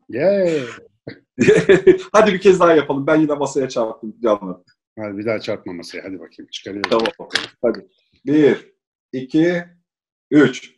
Yeah. Hadi bir kez daha yapalım. Ben yine masaya çarptım canım. Hadi bir daha çarpma masaya. Hadi bakayım. Çıkarıyorum. Tamam. Hadi. 1, 2, 3.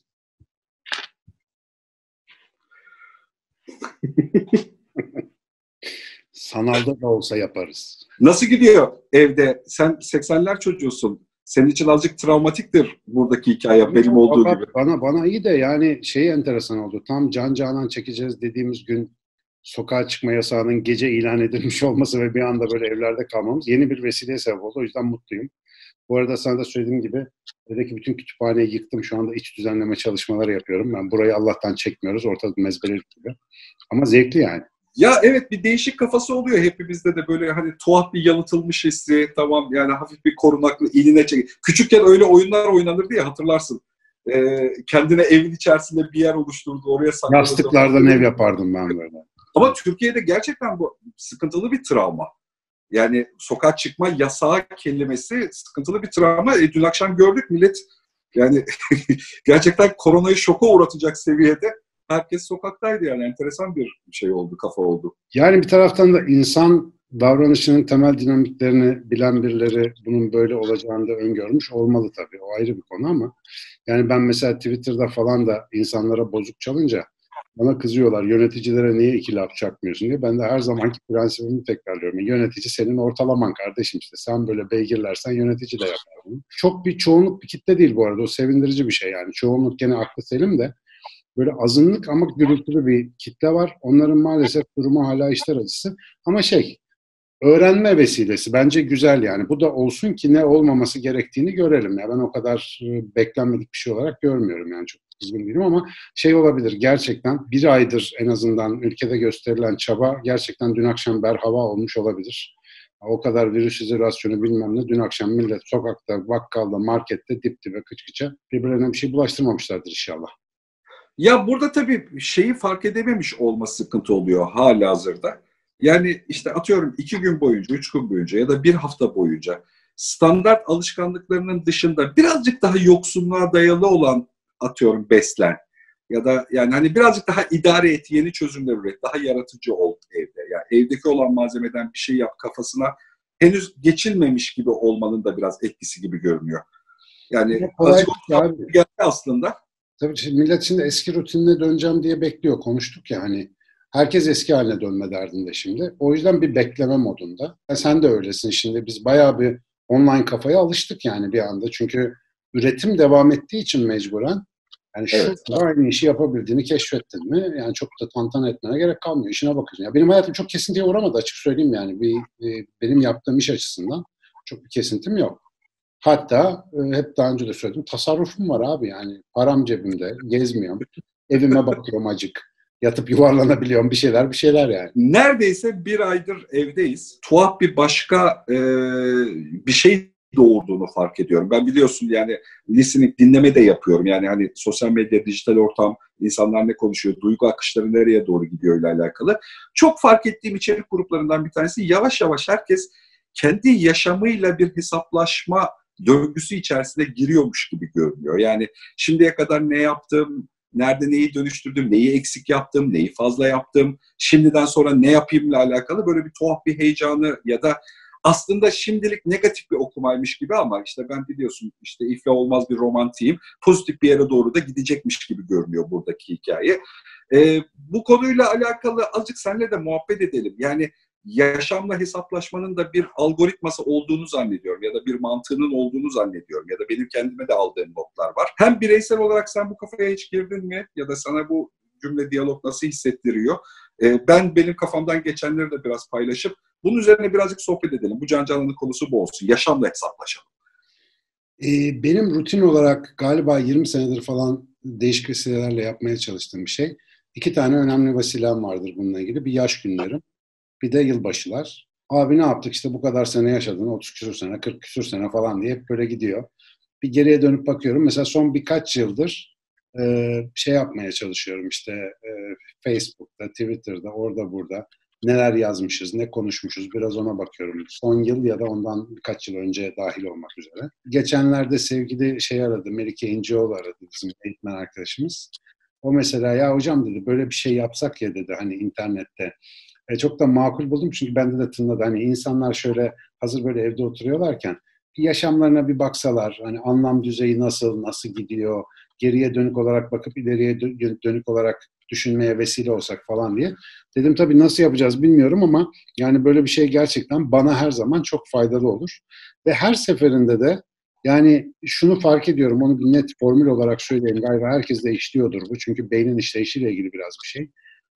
Sanalda da olsa yaparız. Nasıl gidiyor evde? Sen 80'ler çocuğusun. Senin için azıcık travmatiktir buradaki hikaye benim olduğu gibi. Bana iyi de yani enteresan oldu. Tam can canan çekeceğiz dediğimiz gün sokağa çıkma yasağının gece ilan edilmiş olması ve bir anda böyle evlerde kalmamız yeni bir vesileye sebep oldu. O yüzden mutluyum. Bu arada sana da söylediğim gibi evdeki bütün kütüphaneyi yıktım. Şu anda iç düzenleme çalışmaları yapıyorum. Ben burayı Allah'tan çekmiyoruz. Ortada mezbelelik gibi. Ama zevkli yani. Ya evet, bir değişik kafası oluyor hepimizde de, böyle hani tuhaf bir yalıtılmış hissi, tamam yani hafif bir korunaklı iline çek. Küçükken öyle oyunlar oynanırdı ya, hatırlarsın. Kendine evin içerisinde bir yer oluşturdu, oraya saklanırdı. Yastıklardan ev yapardım ben böyle. Ama Türkiye'de gerçekten bu sıkıntılı bir travma. Yani sokağa çıkma yasağı kelimesi sıkıntılı bir travma. Dün akşam gördük, millet yani gerçekten koronayı şoka uğratacak seviyede herkes sokaktaydı yani. Enteresan bir şey oldu, kafa oldu. Yani bir taraftan da insan davranışının temel dinamiklerini bilen birileri bunun böyle olacağını da öngörmüş olmalı tabii. O ayrı bir konu ama yani ben mesela Twitter'da falan da insanlara bozuk çalınca bana kızıyorlar. Yöneticilere niye iki laf çakmıyorsun diye. Ben de her zamanki prensibimi tekrarlıyorum. Yönetici senin ortalaman kardeşim işte. Sen böyle beygirlersen yönetici de yapar bunu. Çok bir çoğunluk bir kitle değil bu arada. O sevindirici bir şey yani. Çoğunluk gene aklı selim de böyle azınlık ama gürültülü bir kitle var. Onların maalesef durumu hala işler acısı. Ama öğrenme vesilesi. Bence güzel yani. Bu da olsun ki ne olmaması gerektiğini görelim. Ya ben o kadar beklenmedik bir şey olarak görmüyorum yani, çok kızgın değilim ama olabilir gerçekten bir aydır en azından ülkede gösterilen çaba gerçekten dün akşam berhava olmuş olabilir. O kadar virüs izolasyonu bilmem ne, dün akşam millet sokakta, bakkalda, markette dip dibe kıç kıça birbirlerine bir şey bulaştırmamışlardır inşallah. Ya burada tabii şeyi fark edememiş olması sıkıntı oluyor halihazırda. Yani işte atıyorum 2 gün boyunca, 3 gün boyunca ya da bir hafta boyunca standart alışkanlıklarının dışında birazcık daha yoksunluğa dayalı olan, atıyorum, beslen. Ya da yani hani birazcık daha idare et, yeni çözümler üret, daha yaratıcı ol evde. Yani evdeki olan malzemeden bir şey yap kafasına henüz geçilmemiş gibi olmanın da biraz etkisi gibi görünüyor. Yani azıcık geldi aslında. Tabii millet şimdi eski rutinine döneceğim diye bekliyor. Konuştuk ya hani. Herkes eski haline dönme derdinde şimdi. O yüzden bir bekleme modunda. Sen de öylesin şimdi. Biz bayağı bir online kafaya alıştık yani bir anda. Çünkü üretim devam ettiği için mecburen. Yani Evet. aynı işi yapabildiğini keşfettin mi? Yani çok da tantana etmene gerek kalmıyor. İşine bakıyorsun. Ya benim hayatım çok kesintiye uğramadı, açık söyleyeyim yani. Benim yaptığım iş açısından çok bir kesintim yok. Hatta hep daha önce de söyledim, tasarrufum var abi yani. Param cebimde, gezmiyorum. Evime bakıyorum acık. Yatıp yuvarlanabiliyorum, bir şeyler yani. Neredeyse bir aydır evdeyiz. Tuhaf bir başka bir şey doğurduğunu fark ediyorum. Ben biliyorsun yani listening, dinleme de yapıyorum. Yani hani sosyal medya, dijital ortam, insanlar ne konuşuyor, duygu akışları nereye doğru gidiyor ile alakalı. Çok fark ettiğim içerik gruplarından bir tanesi, yavaş yavaş herkes kendi yaşamıyla bir hesaplaşma döngüsü içerisine giriyormuş gibi görünüyor. Yani şimdiye kadar ne yaptım, nerede neyi dönüştürdüm, neyi eksik yaptım, neyi fazla yaptım, şimdiden sonra ne yapayımla alakalı böyle bir tuhaf bir heyecanı ya da aslında şimdilik negatif bir okumaymış gibi ama işte ben biliyorsun işte iflah olmaz bir romantiyim, pozitif bir yere doğru da gidecekmiş gibi görünüyor buradaki hikaye. Bu konuyla alakalı azıcık seninle de muhabbet edelim. Yani yaşamla hesaplaşmanın da bir algoritması olduğunu zannediyorum ya da bir mantığının olduğunu zannediyorum ya da benim kendime de aldığım notlar var. Hem bireysel olarak sen bu kafaya hiç girdin mi ya da sana bu cümle, diyalog nasıl hissettiriyor? Benim kafamdan geçenleri de biraz paylaşıp bunun üzerine birazcık sohbet edelim. Bu Can Canan'ın konusu bu olsun. Yaşamla hesaplaşalım. Benim rutin olarak galiba 20 senedir falan değişik vesilelerle yapmaya çalıştığım bir şey. 2 tane önemli vesilem vardır bununla ilgili. Bir yaş günlerim, bir de yılbaşılar. Abi ne yaptık işte, bu kadar sene yaşadın, 30 küsur sene, 40 küsur sene falan diye hep böyle gidiyor. Bir geriye dönüp bakıyorum. Mesela son birkaç yıldır yapmaya çalışıyorum işte Facebook'ta, Twitter'da, orada burada neler yazmışız, ne konuşmuşuz, biraz ona bakıyorum. Son yıl ya da ondan birkaç yıl önce dahil olmak üzere. Geçenlerde sevgili aradı, Melike İnceoğlu aradı, bizim eğitmen arkadaşımız. O mesela ya hocam dedi böyle bir şey yapsak ya dedi hani internette. Çok da makul buldum çünkü bende de tınladı. Hani insanlar şöyle hazır böyle evde oturuyorlarken bir yaşamlarına bir baksalar, hani anlam düzeyi nasıl gidiyor, geriye dönük olarak bakıp ileriye dönük olarak düşünmeye vesile olsak falan diye. Dedim tabii nasıl yapacağız bilmiyorum ama yani böyle bir şey gerçekten bana her zaman çok faydalı olur. Ve her seferinde de yani şunu fark ediyorum, onu bir net formül olarak söyleyeyim. Galiba herkes de işliyordur bu. Çünkü beynin işleyişiyle ilgili biraz bir şey.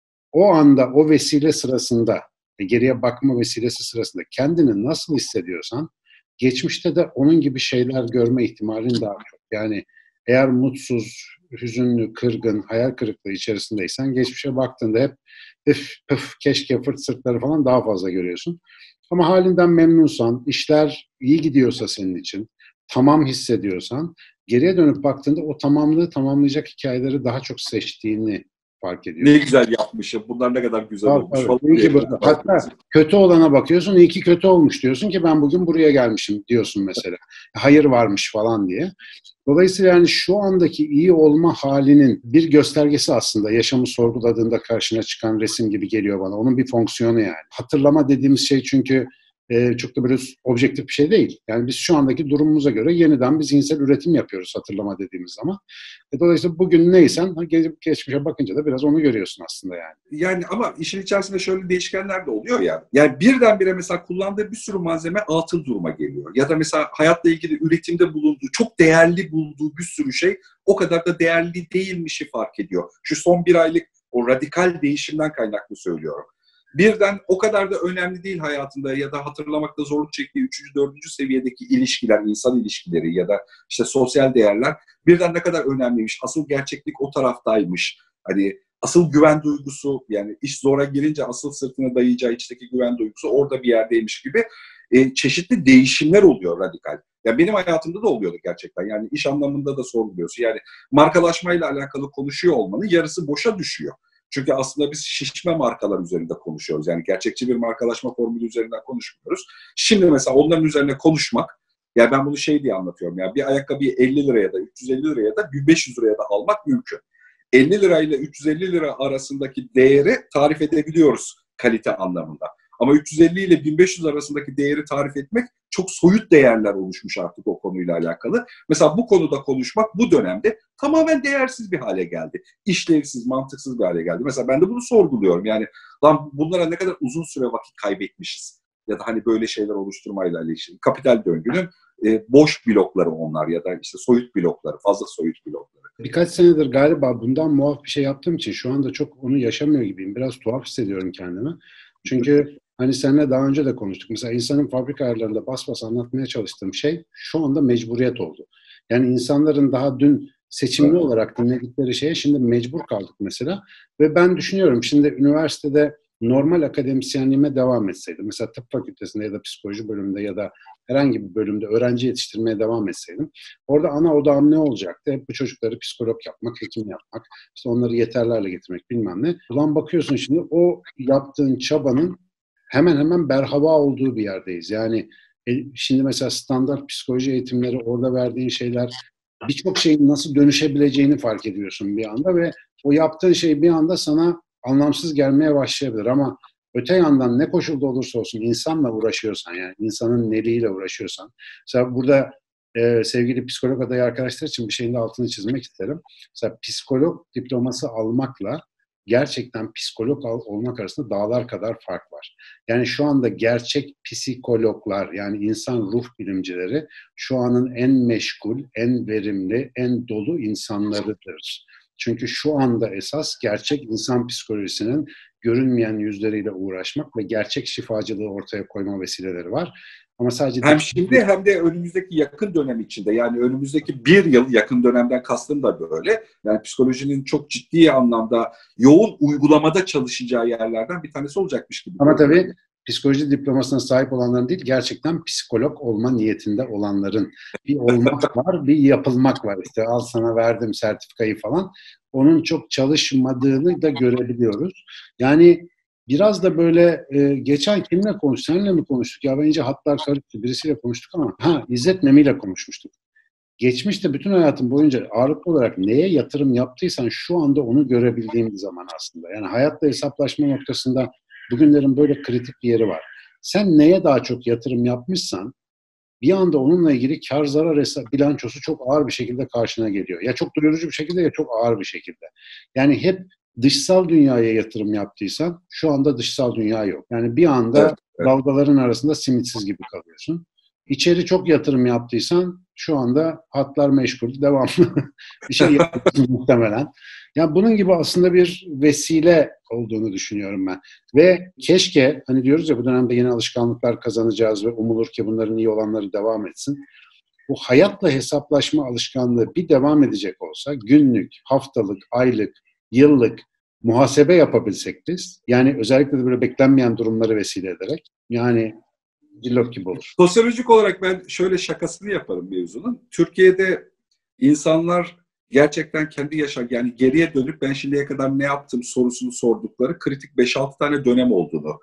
O anda, o vesile sırasında, geriye bakma vesilesi sırasında kendini nasıl hissediyorsan, geçmişte de onun gibi şeyler görme ihtimalin daha çok. Yani eğer mutsuz, hüzünlü, kırgın, hayal kırıklığı içerisindeysen, geçmişe baktığında hep üf, püf, keşke, fırt sırtları falan daha fazla görüyorsun. Ama halinden memnunsan, işler iyi gidiyorsa senin için, tamam hissediyorsan, geriye dönüp baktığında o tamamlığı tamamlayacak hikayeleri daha çok seçtiğini fark Ne ediyorsun. güzel yapmışım. Bunlar ne kadar güzel Tabii, olmuş tabii. falan İyi diye. ki burada. Hatta kötü olana bakıyorsun, iyi ki kötü olmuş diyorsun ki ben bugün buraya gelmişim diyorsun mesela. Hayır varmış falan diye. Dolayısıyla yani şu andaki iyi olma halinin bir göstergesi aslında yaşamı sorguladığında karşına çıkan resim gibi geliyor bana. Onun bir fonksiyonu yani. Hatırlama dediğimiz şey çünkü çok da böyle objektif bir şey değil. Yani biz şu andaki durumumuza göre yeniden bir zihinsel üretim yapıyoruz hatırlama dediğimiz zaman. Dolayısıyla bugün neysen geçmişe bakınca da biraz onu görüyorsun aslında yani. Yani ama işin içerisinde şöyle değişkenler de oluyor ya. Yani birdenbire mesela kullandığı bir sürü malzeme atıl duruma geliyor. Ya da mesela hayatla ilgili üretimde bulunduğu, çok değerli bulduğu bir sürü şey o kadar da değerli değilmişi fark ediyor. Şu son bir aylık o radikal değişimden kaynaklı söylüyorum. Birden o kadar da önemli değil hayatında ya da hatırlamakta zorluk çektiği 3. 4. seviyedeki ilişkiler, insan ilişkileri ya da işte sosyal değerler birden ne kadar önemliymiş. Asıl gerçeklik o taraftaymış. Hani asıl güven duygusu, yani iş zora girince asıl sırtına dayayacağı içteki güven duygusu orada bir yerdeymiş gibi çeşitli değişimler oluyor radikal. Ya benim hayatımda da oluyordu gerçekten. Yani iş anlamında da sorguluyorsun. Yani markalaşmayla alakalı konuşuyor olmanın yarısı boşa düşüyor. Çünkü aslında biz şişme markalar üzerinde konuşuyoruz. Yani gerçekçi bir markalaşma formülü üzerinden konuşmuyoruz. Şimdi mesela onların üzerine konuşmak, ya ben bunu şey diye anlatıyorum ya, bir ayakkabıyı 50 liraya da 350 liraya da 1500 liraya da almak mümkün. 50 lirayla 350 lira arasındaki değeri tarif edebiliyoruz kalite anlamında. Ama 350 ile 1500 arasındaki değeri tarif etmek çok soyut değerler oluşmuş artık o konuyla alakalı. Mesela bu konuda konuşmak bu dönemde tamamen değersiz bir hale geldi. İşlevsiz, mantıksız bir hale geldi. Mesela ben de bunu sorguluyorum. Yani lan bunlara ne kadar uzun süre vakit kaybetmişiz. Ya da hani böyle şeyler oluşturmayla ilgili. Kapital döngünün boş blokları onlar ya da işte soyut blokları, fazla soyut blokları. Birkaç senedir galiba bundan muaf bir şey yaptığım için şu anda çok onu yaşamıyor gibiyim. Biraz tuhaf hissediyorum kendimi. Çünkü hani seninle daha önce de konuştuk. Mesela insanın fabrika ayarlarında bas bas anlatmaya çalıştığım şey şu anda mecburiyet oldu. Yani insanların daha dün seçimli olarak dinledikleri şeye şimdi mecbur kaldık mesela. Ve ben düşünüyorum şimdi üniversitede normal akademisyenliğime devam etseydim. Mesela tıp fakültesinde ya da psikoloji bölümünde ya da herhangi bir bölümde öğrenci yetiştirmeye devam etseydim. Orada ana odağım ne olacaktı? Hep bu çocukları psikolog yapmak, hekim yapmak, işte onları yeterlerle getirmek bilmem ne. Ulan bakıyorsun şimdi o yaptığın çabanın hemen hemen berhava olduğu bir yerdeyiz. Yani şimdi mesela standart psikoloji eğitimleri, orada verdiğin şeyler birçok şeyin nasıl dönüşebileceğini fark ediyorsun bir anda ve o yaptığın şey bir anda sana anlamsız gelmeye başlayabilir ama öte yandan ne koşulda olursa olsun insanla uğraşıyorsan yani insanın neliğiyle uğraşıyorsan mesela burada sevgili psikolog adayı arkadaşlar için bir şeyin de altını çizmek isterim. Mesela psikolog diploması almakla gerçekten psikolog olmak arasında dağlar kadar fark var. Yani şu anda gerçek psikologlar yani insan ruh bilimcileri şu anın en meşgul, en verimli, en dolu insanlarıdır. Çünkü şu anda esas gerçek insan psikolojisinin görünmeyen yüzleriyle uğraşmak ve gerçek şifacılığı ortaya koyma vesileleri var. Ama sadece hem şimdi hem de önümüzdeki yakın dönem içinde, yani önümüzdeki bir yıl, yakın dönemden kastım da böyle. Yani psikolojinin çok ciddi anlamda yoğun uygulamada çalışacağı yerlerden bir tanesi olacakmış gibi. Ama tabii psikoloji diplomasına sahip olanların değil, gerçekten psikolog olma niyetinde olanların bir olmak var, bir yapılmak var. İşte al sana verdim sertifikayı falan. Onun çok çalışmadığını da görebiliyoruz. Yani biraz da böyle geçen kimle konuştuk? Seninle mi konuştuk? Ya bence hatlar karıştı. Birisiyle konuştuk ama İzzet Nemi ile konuşmuştuk. geçmişte bütün hayatım boyunca ağırlıklı olarak neye yatırım yaptıysan şu anda onu görebildiğim bir zaman aslında. Yani hayatla hesaplaşma noktasında bugünlerin böyle kritik bir yeri var. Sen neye daha çok yatırım yapmışsan bir anda onunla ilgili kar zarar bilançosu çok ağır bir şekilde karşına geliyor. Ya çok doyurucu bir şekilde ya çok ağır bir şekilde. Yani hep dışsal dünyaya yatırım yaptıysan şu anda dışsal dünya yok. Yani bir anda Evet, evet. dalgaların arasında simitsiz gibi kalıyorsun. İçeri çok yatırım yaptıysan şu anda hatlar meşgul, devamlı bir şey yapıyorsun muhtemelen. Ya bunun gibi aslında bir vesile olduğunu düşünüyorum ben. Ve keşke hani diyoruz ya bu dönemde yeni alışkanlıklar kazanacağız ve umulur ki bunların iyi olanları devam etsin. Bu hayatla hesaplaşma alışkanlığı bir devam edecek olsa günlük, haftalık, aylık, yıllık muhasebe yapabilsek biz yani özellikle de böyle beklenmeyen durumları vesile ederek yani cillop gibi olur. Sosyolojik olarak ben şöyle şakasını yaparım mevzunun. Türkiye'de insanlar gerçekten kendi yani geriye dönüp ben şimdiye kadar ne yaptım sorusunu sordukları kritik 5-6 tane dönem olduğunu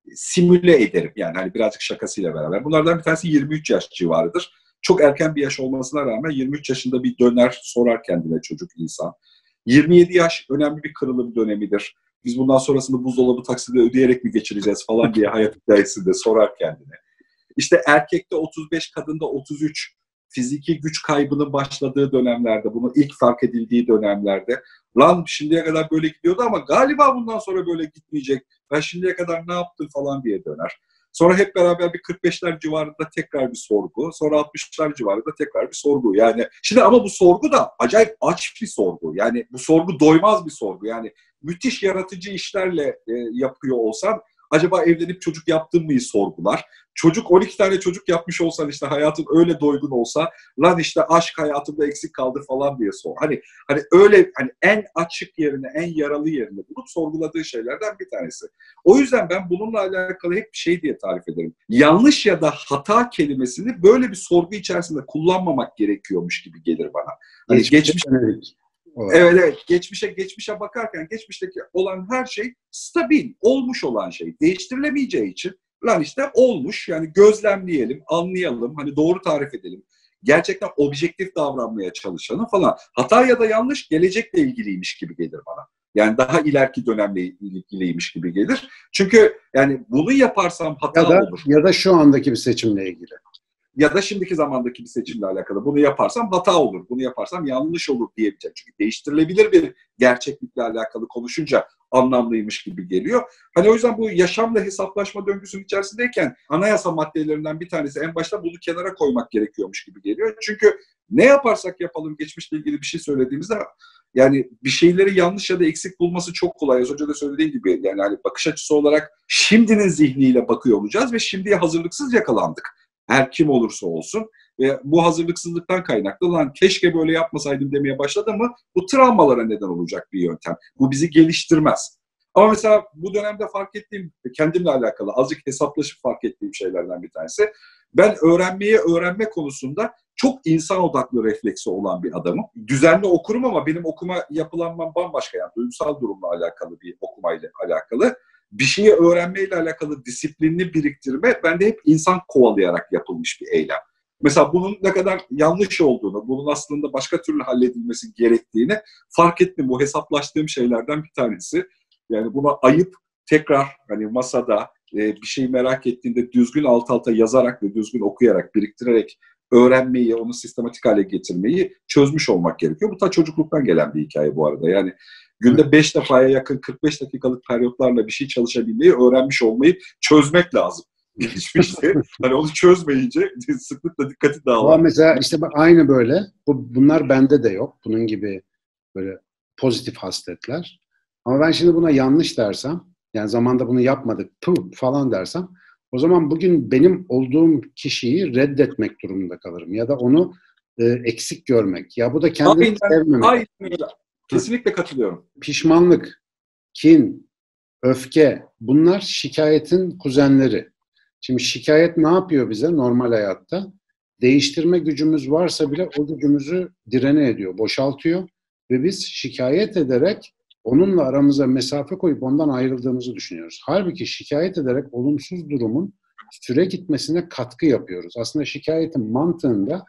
simüle ederim. Yani hani birazcık şakasıyla beraber. Bunlardan bir tanesi 23 yaş civarıdır. Çok erken bir yaş olmasına rağmen 23 yaşında bir döner sorar kendine çocuk insan. 27 yaş önemli bir kırılım dönemidir. Biz bundan sonrasını buzdolabı taksidi ödeyerek mi geçireceğiz falan diye hayat hikayesinde sorar kendine. İşte erkekte 35, kadında 33 fiziki güç kaybının başladığı dönemlerde, bunun ilk fark edildiği dönemlerde lan şimdiye kadar böyle gidiyordu ama galiba bundan sonra böyle gitmeyecek. Ben şimdiye kadar ne yaptım falan diye döner. Sonra hep beraber bir 45'ler civarında tekrar bir sorgu. Sonra 60'lar civarında tekrar bir sorgu. Yani şimdi ama bu sorgu da acayip aç bir sorgu. Yani bu sorgu doymaz bir sorgu. Yani müthiş yaratıcı işlerle yapıyor olsan acaba evlenip çocuk yaptın mıyı sorgular. Çocuk 12 tane çocuk yapmış olsan işte hayatın öyle doygun olsa lan işte aşk hayatımda eksik kaldı falan diye sor. Hani öyle hani en açık yerine, en yaralı yerine bulup sorguladığı şeylerden bir tanesi. O yüzden ben bununla alakalı hep bir şey diye tarif ederim. Yanlış ya da hata kelimesini böyle bir sorgu içerisinde kullanmamak gerekiyormuş gibi gelir bana. Hani geçmiş Evet, evet. Geçmişe bakarken geçmişteki olan her şey stabil, olmuş olan şey. Değiştirilemeyeceği için lan işte olmuş. Yani gözlemleyelim, anlayalım, hani doğru tarif edelim. Gerçekten objektif davranmaya çalışalım falan. Hata ya da yanlış gelecekle ilgiliymiş gibi gelir bana. Yani daha ileriki dönemle ilgiliymiş gibi gelir. Çünkü yani bunu yaparsam hata olur. Ya da şu andaki bir seçimle ilgili. Ya da şimdiki zamandaki bir seçimle alakalı. Bunu yaparsam hata olur, bunu yaparsam yanlış olur diyebileceğim. Çünkü değiştirilebilir bir gerçeklikle alakalı konuşunca anlamlıymış gibi geliyor. Hani o yüzden bu yaşamla hesaplaşma döngüsünün içerisindeyken anayasa maddelerinden bir tanesi en başta bunu kenara koymak gerekiyormuş gibi geliyor. Çünkü ne yaparsak yapalım geçmişle ilgili bir şey söylediğimizde yani bir şeyleri yanlış ya da eksik bulması çok kolay. Az önce de söylediğim gibi yani hani bakış açısı olarak şimdinin zihniyle bakıyor olacağız ve şimdiye hazırlıksız yakalandık. Her kim olursa olsun ve bu hazırlıksızlıktan kaynaklı lan keşke böyle yapmasaydım demeye başladı mı bu travmalara neden olacak bir yöntem. Bu bizi geliştirmez. Ama mesela bu dönemde fark ettiğim, kendimle alakalı azıcık hesaplaşıp fark ettiğim şeylerden bir tanesi. Ben öğrenme konusunda çok insan odaklı refleksi olan bir adamım. Düzenli okurum ama benim okuma yapılanmam bambaşka yani duygusal durumla alakalı bir okumayla alakalı. Bir şeyi öğrenmeyle alakalı disiplinli biriktirme bende hep insan kovalayarak yapılmış bir eylem. Mesela bunun ne kadar yanlış olduğunu, bunun aslında başka türlü halledilmesi gerektiğini fark ettim. Bu hesaplaştığım şeylerden bir tanesi. Yani buna ayıp tekrar hani masada bir şey merak ettiğinde düzgün alt alta yazarak ve düzgün okuyarak, biriktirerek öğrenmeyi, onu sistematik hale getirmeyi çözmüş olmak gerekiyor. Bu ta çocukluktan gelen bir hikaye bu arada. Yani günde 5 defaya yakın 45 dakikalık periyotlarla bir şey çalışabilmeyi öğrenmiş olmayı çözmek lazım. Geçmişte hani onu çözmeyince sıklıkla dikkati dağılır. Mesela işte aynı böyle. Bunlar bende de yok. Bunun gibi böyle pozitif hasletler. Ama ben şimdi buna yanlış dersem, yani zamanda bunu yapmadık falan dersem, o zaman bugün benim olduğum kişiyi reddetmek durumunda kalırım. Ya da onu eksik görmek. Ya bu da kendini sevmemek. Aynen öyle. Kesinlikle katılıyorum. Pişmanlık, kin, öfke bunlar şikayetin kuzenleri. Şimdi şikayet ne yapıyor bize normal hayatta? Değiştirme gücümüz varsa bile o gücümüzü direne ediyor, boşaltıyor ve biz şikayet ederek onunla aramıza mesafe koyup ondan ayrıldığımızı düşünüyoruz. Halbuki şikayet ederek olumsuz durumun süre gitmesine katkı yapıyoruz. Aslında şikayetin mantığında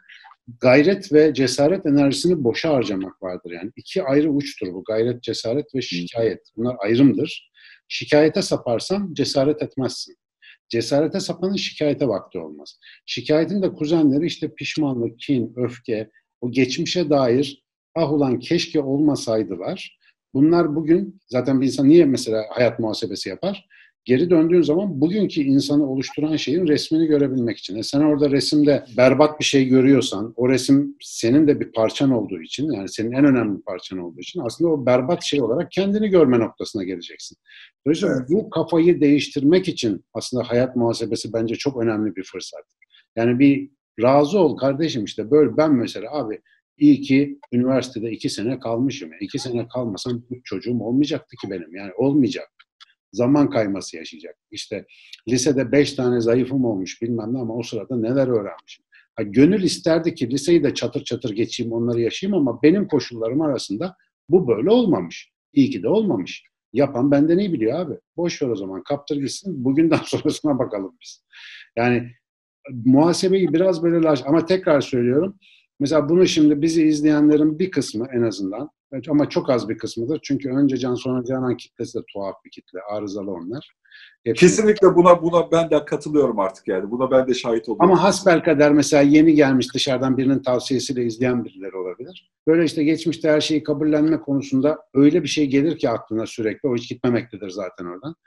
gayret ve cesaret enerjisini boşa harcamak vardır. Yani iki ayrı uçtur bu. Gayret, cesaret ve şikayet. Bunlar ayrımdır. Şikayete saparsan cesaret etmezsin. Cesarete sapanın şikayete vakti olmaz. Şikayetin de kuzenleri işte pişmanlık, kin, öfke, o geçmişe dair ah ulan keşke olmasaydılar. Bunlar bugün zaten bir insan niye mesela hayat muhasebesi yapar? Geri döndüğün zaman bugünkü insanı oluşturan şeyin resmini görebilmek için. Sen orada resimde berbat bir şey görüyorsan, o resim senin de bir parçan olduğu için, yani senin en önemli parçan olduğu için aslında o berbat şey olarak kendini görme noktasına geleceksin. Dolayısıyla bu kafayı değiştirmek için aslında hayat muhasebesi bence çok önemli bir fırsat. Yani bir razı ol kardeşim işte böyle ben mesela abi iyi ki üniversitede 2 sene kalmışım. 2 sene kalmasam bu çocuğum olmayacaktı ki benim. Yani olmayacak. Zaman kayması yaşayacak. İşte lisede 5 tane zayıfım olmuş bilmem ne ama o sırada neler öğrenmişim. Ha, gönül isterdi ki liseyi de çatır çatır geçeyim onları yaşayayım ama benim koşullarım arasında bu böyle olmamış. İyi ki de olmamış. Yapan benden iyi biliyor abi. Boş ver o zaman kaptır gitsin. Bugünden sonrasına bakalım biz. Yani muhasebeyi biraz böyle ama tekrar söylüyorum. Mesela bunu şimdi bizi izleyenlerin bir kısmı en azından ama çok az bir kısmıdır. Çünkü önce Can sonra Canan kitlesi de tuhaf bir kitle. Arızalı onlar. Kesinlikle buna ben de katılıyorum artık yani. Buna ben de şahit oluyorum. Ama hasbelkader mesela yeni gelmiş dışarıdan birinin tavsiyesiyle izleyen birileri olabilir. Böyle işte geçmişte her şeyi kabullenme konusunda öyle bir şey gelir ki aklına sürekli. O hiç gitmemektedir zaten oradan.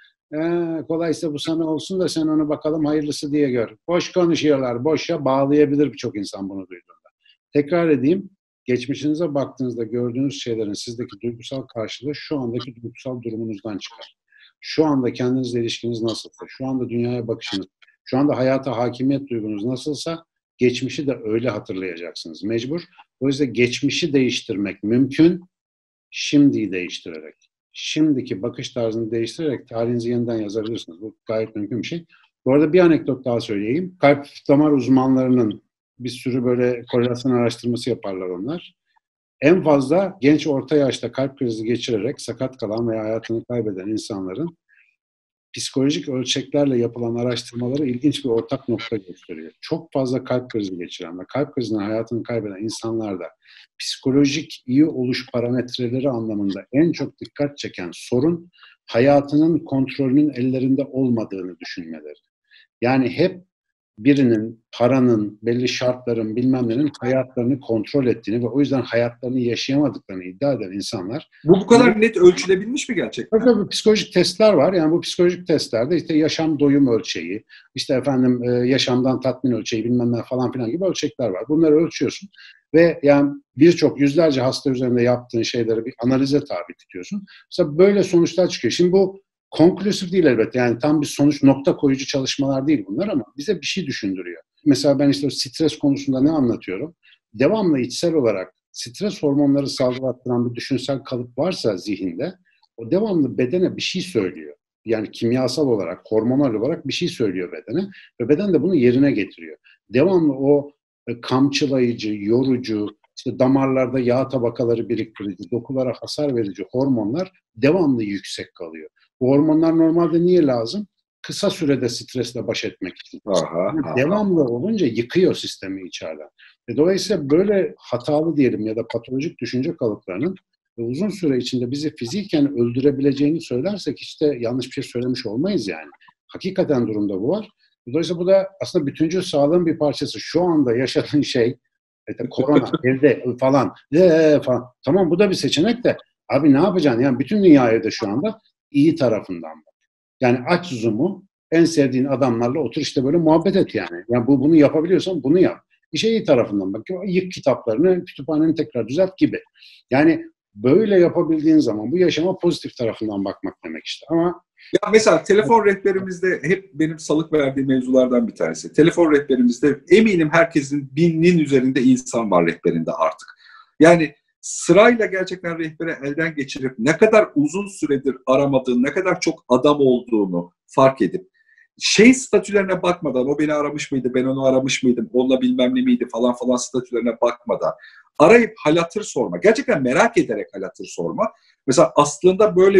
Kolaysa bu sana olsun da sen onu bakalım hayırlısı diye gör. Boş konuşuyorlar. Boşa bağlayabilir birçok insan bunu duyduğunda. Tekrar edeyim. Geçmişinize baktığınızda gördüğünüz şeylerin sizdeki duygusal karşılığı şu andaki duygusal durumunuzdan çıkar. Şu anda kendinizle ilişkiniz nasılsa, şu anda dünyaya bakışınız, şu anda hayata hakimiyet duygunuz nasılsa geçmişi de öyle hatırlayacaksınız. Mecbur. O yüzden geçmişi değiştirmek mümkün, şimdiyi değiştirerek. Şimdiki bakış tarzını değiştirerek tarihinizi yeniden yazabilirsiniz. Bu gayet mümkün bir şey. Bu arada bir anekdot daha söyleyeyim. Kalp damar uzmanlarının bir sürü böyle korelasyon araştırması yaparlar onlar. En fazla genç orta yaşta kalp krizi geçirerek sakat kalan veya hayatını kaybeden insanların psikolojik ölçeklerle yapılan araştırmaları ilginç bir ortak nokta gösteriyor. Çok fazla kalp krizi geçiren ve kalp krizinden hayatını kaybeden insanlarda psikolojik iyi oluş parametreleri anlamında en çok dikkat çeken sorun hayatının kontrolünün ellerinde olmadığını düşünmeleri. Yani hep birinin, paranın, belli şartların, bilmem nenin hayatlarını kontrol ettiğini ve o yüzden hayatlarını yaşayamadıklarını iddia eden insanlar. Bu kadar net ölçülebilmiş mi gerçekten? Tabii psikolojik testler var. Yani bu psikolojik testlerde işte yaşam doyum ölçeği, işte efendim yaşamdan tatmin ölçeği bilmem ne falan filan gibi ölçekler var. Bunları ölçüyorsun ve yani birçok yüzlerce hasta üzerinde yaptığın şeyleri bir analize tabi tutuyorsun. Mesela böyle sonuçlar çıkıyor. Şimdi bu konklüsif değil elbette. Yani tam bir sonuç nokta koyucu çalışmalar değil bunlar ama bize bir şey düşündürüyor. Mesela ben işte stres konusunda ne anlatıyorum? Devamlı içsel olarak stres hormonları salgılattıran bir düşünsel kalıp varsa zihinde o devamlı bedene bir şey söylüyor. Yani kimyasal olarak, hormonal olarak bir şey söylüyor bedene ve beden de bunu yerine getiriyor. Devamlı o kamçılayıcı, yorucu, işte damarlarda yağ tabakaları biriktirici, dokulara hasar verici hormonlar devamlı yüksek kalıyor. Bu hormonlar normalde niye lazım? Kısa sürede stresle baş etmek için. Devamlı olunca yıkıyor sistemi içeriden. Dolayısıyla böyle hatalı diyelim ya da patolojik düşünce kalıplarının uzun süre içinde bizi fiziken öldürebileceğini söylersek hiç de yanlış bir şey söylemiş olmayız yani. Hakikaten durumda bu var. Dolayısıyla bu da aslında bütüncül sağlığın bir parçası. Şu anda yaşadığın şey korona, evde falan, falan. Tamam bu da bir seçenek de abi ne yapacaksın? Yani bütün dünya evde şu anda iyi tarafından bak. Yani aç Zoom'u en sevdiğin adamlarla otur işte böyle muhabbet et yani. Yani bunu yapabiliyorsan bunu yap. İşe iyi tarafından bak. Yık kitaplarını, kütüphaneni tekrar düzelt gibi. Yani böyle yapabildiğin zaman bu yaşama pozitif tarafından bakmak demek işte. Ama ya mesela telefon rehberimizde hep benim salık verdiğim mevzulardan bir tanesi. Telefon rehberimizde eminim herkesin 1000'in üzerinde insan var rehberinde artık. Yani sırayla gerçekten rehbere elden geçirip ne kadar uzun süredir aramadığını, ne kadar çok adam olduğunu fark edip statülerine bakmadan, o beni aramış mıydı, ben onu aramış mıydım, onunla bilmem ne miydi falan falan statülerine bakmadan arayıp hal hatır sorma. Gerçekten merak ederek hal hatır sorma. Mesela aslında böyle bir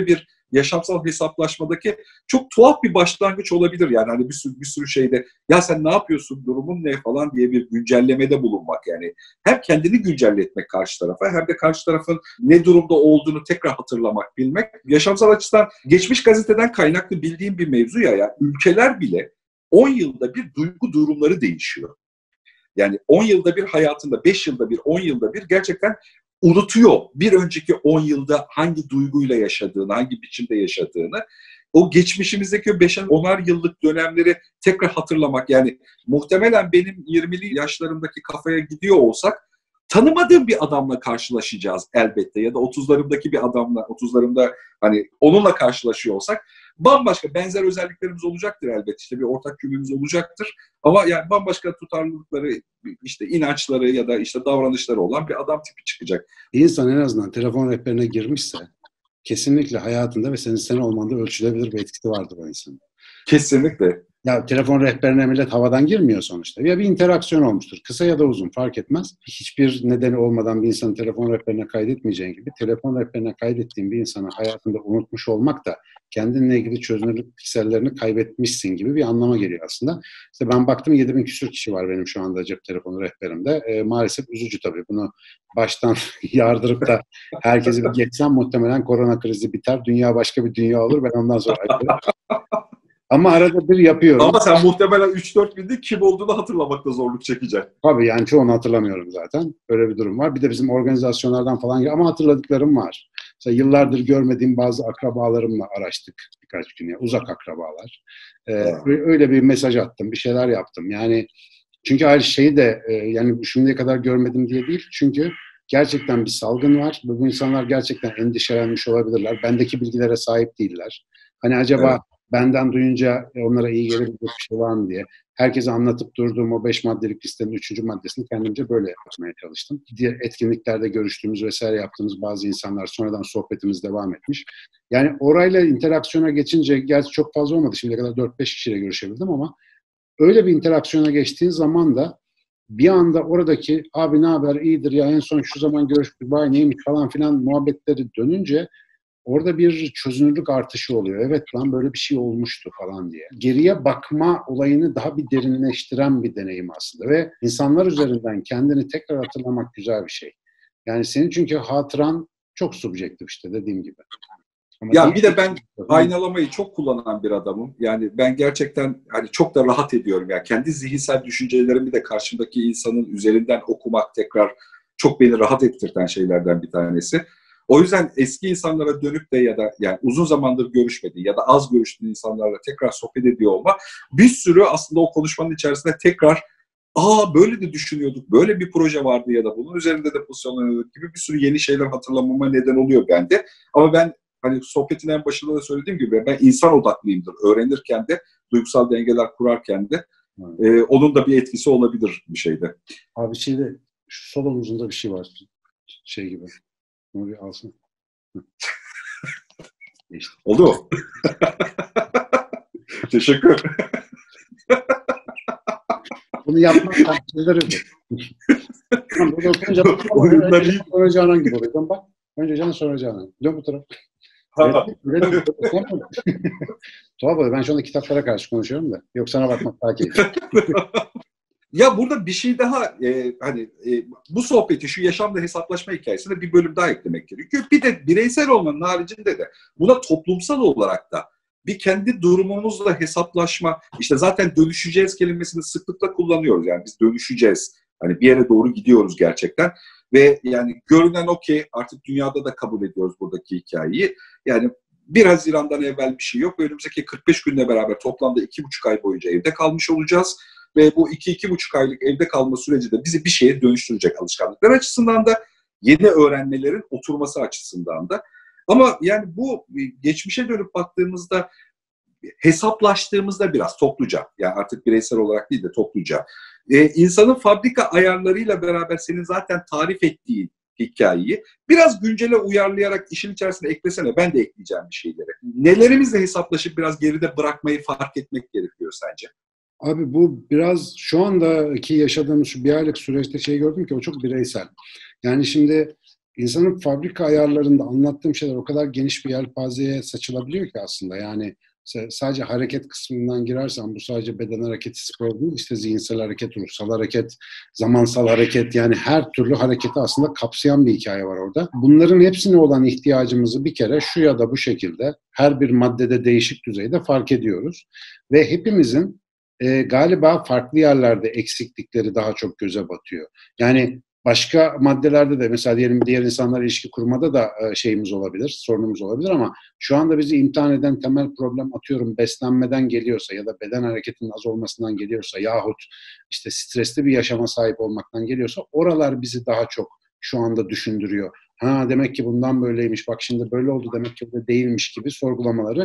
yaşamsal hesaplaşmadaki çok tuhaf bir başlangıç olabilir. Yani hani bir sürü şeyde ya sen ne yapıyorsun, durumun ne falan diye bir güncellemede bulunmak yani. Hem kendini güncelletmek karşı tarafa hem de karşı tarafın ne durumda olduğunu tekrar hatırlamak, bilmek. Yaşamsal açıdan geçmiş gazeteden kaynaklı bildiğim bir mevzu ya. Yani ülkeler bile 10 yılda bir duygu durumları değişiyor. Yani 10 yılda bir hayatında, 5 yılda bir, 10 yılda bir gerçekten unutuyor bir önceki 10 yılda hangi duyguyla yaşadığını, hangi biçimde yaşadığını. O geçmişimizdeki 5-10'ar yıllık dönemleri tekrar hatırlamak. Yani muhtemelen benim 20'li yaşlarımdaki kafaya gidiyor olsak tanımadığım bir adamla karşılaşacağız elbette. Ya da 30'larımdaki bir adamla, 30'larımda hani onunla karşılaşıyor olsak bambaşka benzer özelliklerimiz olacaktır elbette. İşte bir ortak yönümüz olacaktır. Ama yani bambaşka tutarlılıkları, işte inançları ya da işte davranışları olan bir adam tipi çıkacak. İnsan en azından telefon rehberine girmişse kesinlikle hayatında ve senin sen olmanda ölçülebilir bir etkisi vardır o insanın. Kesinlikle. Ya telefon rehberine millet havadan girmiyor sonuçta. Ya bir interaksiyon olmuştur. Kısa ya da uzun fark etmez. Hiçbir nedeni olmadan bir insanı telefon rehberine kaydetmeyeceğin gibi telefon rehberine kaydettiğin bir insanı hayatında unutmuş olmak da kendinle ilgili çözünürlük piksellerini kaybetmişsin gibi bir anlama geliyor aslında. İşte ben baktım 7.000 küsur kişi var benim şu anda cep telefonu rehberimde. Maalesef üzücü tabii. Bunu baştan yardırıp da herkesi bir geçsem muhtemelen korona krizi biter. Dünya başka bir dünya olur. Ben ondan sonra ayrılırım. Ama arada bir yapıyorum. Ama sen muhtemelen 3-4 binde kim olduğunu hatırlamakta zorluk çekeceksin. Tabii yani çoğunu hatırlamıyorum zaten. Öyle bir durum var. Bir de bizim organizasyonlardan falan ama hatırladıklarım var. Mesela yıllardır görmediğim bazı akrabalarımla araştık birkaç gün. Yani uzak akrabalar. Öyle bir mesaj attım, bir şeyler yaptım. Yani çünkü aynı şeyi de yani şimdiye kadar görmedim diye değil. Çünkü gerçekten bir salgın var. Bu insanlar gerçekten endişelenmiş olabilirler. Bendeki bilgilere sahip değiller. Hani acaba evet, benden duyunca onlara iyi gelebilecek bir şey var mı diye. Herkese anlatıp durduğum o 5 maddelik listenin 3. maddesini kendimce böyle yapmaya çalıştım. Diğer etkinliklerde görüştüğümüz vesaire yaptığımız bazı insanlar sonradan sohbetimiz devam etmiş. Yani orayla interaksiyona geçince gerçi çok fazla olmadı. Şimdiye kadar 4-5 kişiyle görüşebildim ama öyle bir interaksiyona geçtiğin zaman da bir anda oradaki abi ne haber iyidir ya en son şu zaman görüştük bay neymiş falan filan muhabbetleri dönünce orada bir çözünürlük artışı oluyor. Evet lan böyle bir şey olmuştu falan diye. Geriye bakma olayını daha bir derinleştiren bir deneyim aslında ve insanlar üzerinden kendini tekrar hatırlamak güzel bir şey. Yani senin çünkü hatıran çok subjektif işte dediğim gibi. Ama ya bir de ben aynalamayı çok kullanan bir adamım. Yani ben gerçekten hani çok da rahat ediyorum. Yani kendi zihinsel düşüncelerimi de karşımdaki insanın üzerinden okumak tekrar çok beni rahat ettirten şeylerden bir tanesi. O yüzden eski insanlara dönüp de ya da yani uzun zamandır görüşmediği ya da az görüştüğü insanlarla tekrar sohbet ediyor olma bir sürü aslında o konuşmanın içerisinde tekrar böyle de düşünüyorduk, böyle bir proje vardı ya da bunun üzerinde de pozisyonlanıyorduk gibi bir sürü yeni şeyler hatırlamama neden oluyor bende. Ama ben hani sohbetin en başında da söylediğim gibi ben insan odaklıyımdır. Öğrenirken de, duygusal dengeler kurarken de onun da bir etkisi olabilir bir şeyde. Abi şeyde şu sol omuzunda bir şey var. Şey gibi. Onu bir alsın. İşte. Oldu mu? Teşekkür. Bunu yapmak takdirleri bu. Burada oturunca önce sonra Canan gibi oluyor. Bak. Önce Canan sonra Canan. Dön bu tarafa. Tuhaf oluyor. Ben şu anda kitaplara karşı konuşuyorum da. Yok sana bakmak daha keyifli. Ya burada bir şey daha bu sohbeti şu yaşamda hesaplaşma hikayesine bir bölüm daha eklemek gerekiyor. Bir de bireysel olmanın haricinde de buna toplumsal olarak da bir kendi durumumuzla hesaplaşma, işte zaten dönüşeceğiz kelimesini sıklıkla kullanıyoruz. Yani biz dönüşeceğiz. Hani bir yere doğru gidiyoruz gerçekten. Ve yani görünen o ki artık dünyada da kabul ediyoruz buradaki hikayeyi. Yani 1 Haziran'dan evvel bir şey yok. Önümüzdeki 45 günle beraber toplamda 2,5 ay boyunca evde kalmış olacağız. Ve bu 2-2,5 aylık evde kalma süreci de bizi bir şeye dönüştürecek alışkanlıklar açısından da, yeni öğrenmelerin oturması açısından da. Ama yani bu geçmişe dönüp baktığımızda, hesaplaştığımızda biraz topluca, yani artık bireysel olarak değil de topluca, insanın fabrika ayarlarıyla beraber senin zaten tarif ettiğin hikayeyi biraz güncele uyarlayarak işin içerisine eklesene, ben de ekleyeceğim bir şeyleri. Nelerimizle hesaplaşıp biraz geride bırakmayı fark etmek gerekiyor sence? Abi bu biraz şu andaki yaşadığımız şu bir aylık süreçte şey gördüm ki o çok bireysel. Yani şimdi insanın fabrika ayarlarında anlattığım şeyler o kadar geniş bir yelpazeye saçılabiliyor ki aslında. Yani sadece hareket kısmından girersen bu sadece beden hareketi, spor değil, işte zihinsel hareket, ruhsal hareket, zamansal hareket, yani her türlü hareketi aslında kapsayan bir hikaye var orada. Bunların hepsine olan ihtiyacımızı bir kere şu ya da bu şekilde her bir maddede değişik düzeyde fark ediyoruz. Ve hepimizin galiba farklı yerlerde eksiklikleri daha çok göze batıyor. Yani başka maddelerde de mesela diyelim diğer insanlarla ilişki kurmada da şeyimiz olabilir, sorunumuz olabilir ama şu anda bizi imtihan eden temel problem, atıyorum, beslenmeden geliyorsa ya da beden hareketinin az olmasından geliyorsa yahut işte stresli bir yaşama sahip olmaktan geliyorsa oralar bizi daha çok şu anda düşündürüyor. Ha, demek ki bundan böyleymiş, bak şimdi böyle oldu, demek ki böyle değilmiş gibi sorgulamaları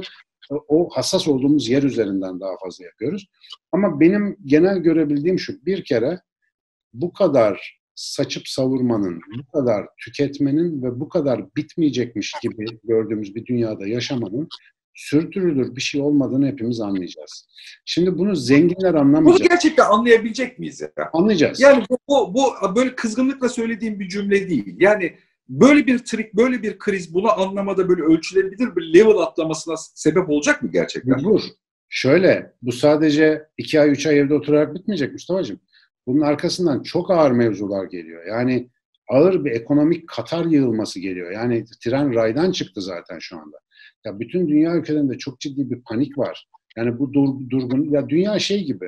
o hassas olduğumuz yer üzerinden daha fazla yapıyoruz. Ama benim genel görebildiğim şu: bir kere bu kadar saçıp savurmanın, bu kadar tüketmenin ve bu kadar bitmeyecekmiş gibi gördüğümüz bir dünyada yaşamanın sürdürülür bir şey olmadığını hepimiz anlayacağız. Şimdi bunu zenginler Bunu anlamayacak. gerçekten anlayabilecek miyiz ya? Anlayacağız. Yani bu böyle kızgınlıkla söylediğim bir cümle değil. Yani böyle bir trik, böyle bir kriz bunu anlamada böyle ölçülebilir bir level atlamasına sebep olacak mı gerçekten? Mecbur. Şöyle, bu sadece 2 ay 3 ay evde oturarak bitmeyecek Mustafa'cığım. Bunun arkasından çok ağır mevzular geliyor. Yani ağır bir ekonomik Katar yığılması geliyor. Yani tren raydan çıktı zaten şu anda. Ya bütün dünya ülkelerinde çok ciddi bir panik var. Yani bu durgun, ya dünya şey gibi.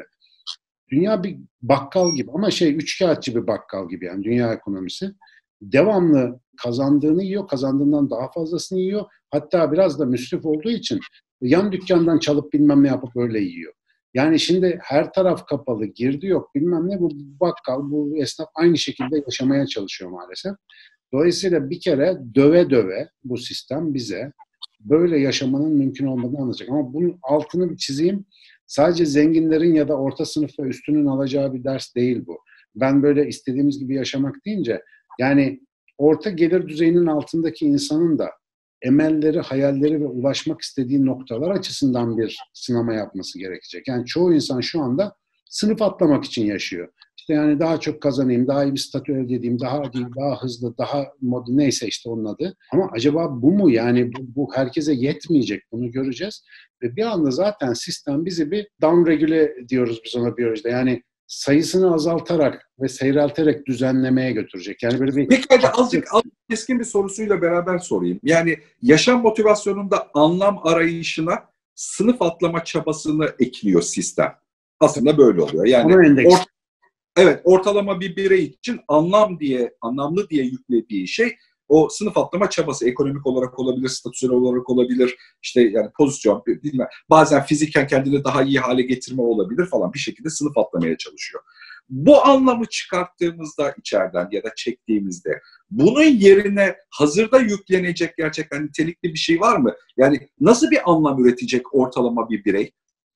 Dünya bir bakkal gibi ama üçkağıtçı bir bakkal gibi, yani dünya ekonomisi. Devamlı kazandığını yiyor, kazandığından daha fazlasını yiyor. Hatta biraz da müsrif olduğu için yan dükkandan çalıp bilmem ne yapıp öyle yiyor. Yani şimdi her taraf kapalı, girdi yok bilmem ne, bu bakkal, bu esnaf aynı şekilde yaşamaya çalışıyor maalesef. Dolayısıyla bir kere döve döve bu sistem bize böyle yaşamanın mümkün olmadığını anlatacak. Ama bunun altını bir çizeyim. Sadece zenginlerin ya da orta sınıf ve üstünün alacağı bir ders değil bu. Ben böyle istediğimiz gibi yaşamak deyince, yani orta gelir düzeyinin altındaki insanın da emelleri, hayalleri ve ulaşmak istediği noktalar açısından bir sınama yapması gerekecek. Yani çoğu insan şu anda sınıf atlamak için yaşıyor. İşte yani daha çok kazanayım, daha iyi bir statü elde edeyim, daha iyi, daha hızlı, daha modern, neyse işte onun adı. Ama acaba bu mu? Yani bu herkese yetmeyecek. Bunu göreceğiz. Ve bir anda zaten sistem bizi bir downregüle diyoruz biz ona biyolojide. Yani sayısını azaltarak ve seyrelterek düzenlemeye götürecek. Yani böyle bir... Peki hadi azıcık keskin bir sorusuyla beraber sorayım. Yani yaşam motivasyonunda anlam arayışına sınıf atlama çabasını ekliyor sistem. Aslında böyle oluyor. Yani evet, ortalama bir birey için anlamlı diye yüklediği şey o sınıf atlama çabası. Ekonomik olarak olabilir, statüsel olarak olabilir, işte yani pozisyon, bilmem. Bazen fiziken kendini daha iyi hale getirme olabilir falan, bir şekilde sınıf atlamaya çalışıyor. Bu anlamı çıkarttığımızda içeriden ya da çektiğimizde bunun yerine hazırda yüklenecek gerçekten nitelikli bir şey var mı? Yani nasıl bir anlam üretecek ortalama bir birey?